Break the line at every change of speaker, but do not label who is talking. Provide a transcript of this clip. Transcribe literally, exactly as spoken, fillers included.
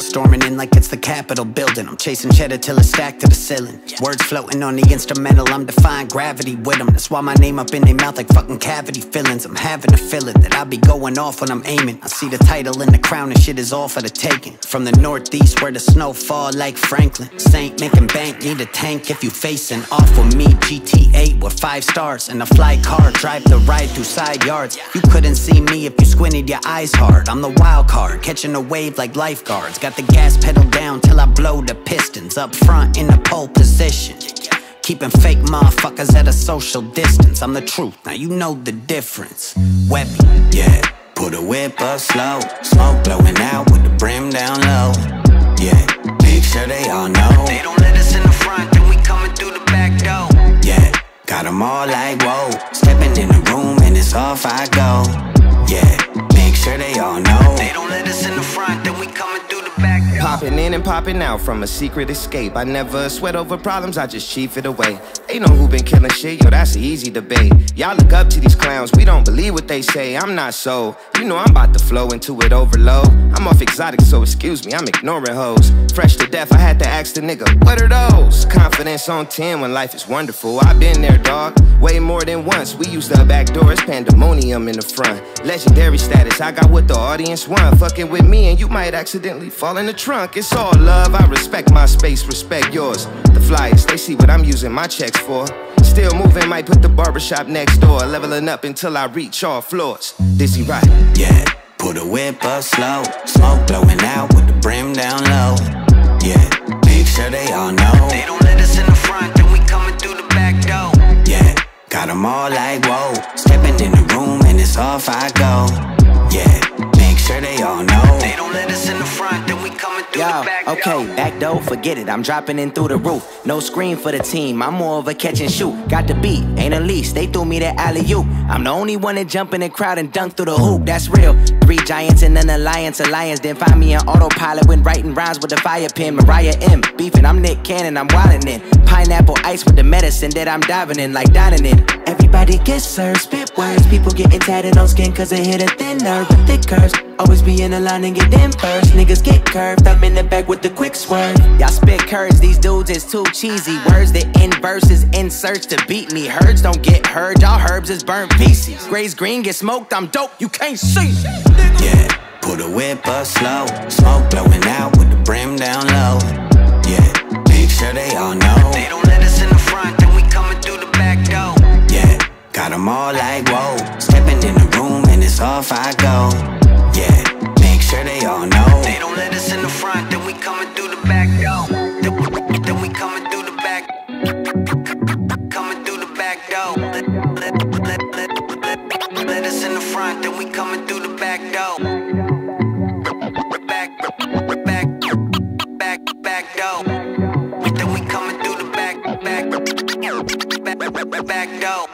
Storming in like it's the Capitol building. I'm chasing cheddar till it's stacked to the ceiling. Words floating on the instrumental, I'm defying gravity with them. That's why my name up in their mouth like fucking cavity fillings. I'm having a feeling that I be going off when I'm aiming. I see the title and the crown and shit is all for the taking. From the northeast where the snow fall like Franklin. Saint making bank, need a tank if you facing off with me. G T eight with five stars and a fly car. Drive the ride through side yards. You couldn't see me if you squinted your eyes hard. I'm the wild card, catching a wave like lifeguards. Got the gas pedal down till I blow the pistons. Up front in the pole position, keeping fake motherfuckers at a social distance. I'm the truth, now you know the difference. Webby, yeah, put a whip up slow. Smoke blowing out with the brim down low. Yeah, make sure they all know. They don't let us in the front, then we coming through the back door. Yeah, got them all like whoa. Stepping in the room and it's off I go. Yeah, make sure they all know. They don't let us in the front, then we coming through the back door.
Popping in and popping out from a secret escape. I never sweat over problems, I just chief it away. Ain't no who been killing shit, yo, that's an easy debate. Y'all look up to these clowns, we don't believe what they say. I'm not so, you know I'm about to flow into it overload. I'm off exotic, so excuse me, I'm ignoring hoes. Fresh to death, I had to ask the nigga, what are those? Confidence on ten when life is wonderful. I've been there, dog, way more than once. We used the back door, it's pandemonium in the front. Legendary status, I got what the audience want. Fucking with me and you might accidentally fall in the trunk. It's all love, I respect my space, respect yours. The flyers, they see what I'm using my checks for. Still moving, might put the barbershop next door. Leveling up until I reach all floors. Dizzy right?
Yeah, put a whip up slow. Smoke blowing out with the brim down low. Yeah, make sure they all know. They don't let us in the front, then we coming through the back door. Yeah, got them all like whoa. Stepping in the room and it's off I go. Yeah, make sure they all know. They don't let us in the front, then we coming through
Yo,
the back
okay,
door.
back door, forget it, I'm dropping in through the roof. No screen for the team, I'm more of a catch and shoot. Got the beat, ain't a leash, they threw me the alley-oop. I'm the only one that jump in the crowd and dunk through the hoop, that's real. Three giants and an alliance, alliance. Then find me an autopilot when writing rhymes with the fire pen. Mariah M, beefing, I'm Nick Cannon, I'm wildin' in. Pineapple ice with the medicine that I'm diving in, like dining in. Everybody gets served, spit words. People getting tatted on skin cause they hit a thin nerve. But thick curves, always be in the line and get them first. Niggas get curved, I'm in the back with the quick swerve. Y'all spit curves, these dudes is too cheesy. Words that end verses, inserts to beat me. Herds don't get heard, y'all herbs is burnt feces. Grays green get smoked, I'm dope, you can't see.
Yeah, put a whip up slow. Smoke blowing out with the brim down low. Yeah, make sure they all know. They don't let us in the front, then we coming through the back door. Yeah, got them all like whoa. Stepping in the room and it's off I go. Yeah, make sure they all know. They don't let us in the front, then we coming through the back door. Then, then we coming through the back. Coming through the back door. Let, let, let, let, let, let us in the front, then we coming through the back door. Back, back, back, back door. Then we coming through the back, back, back, back door.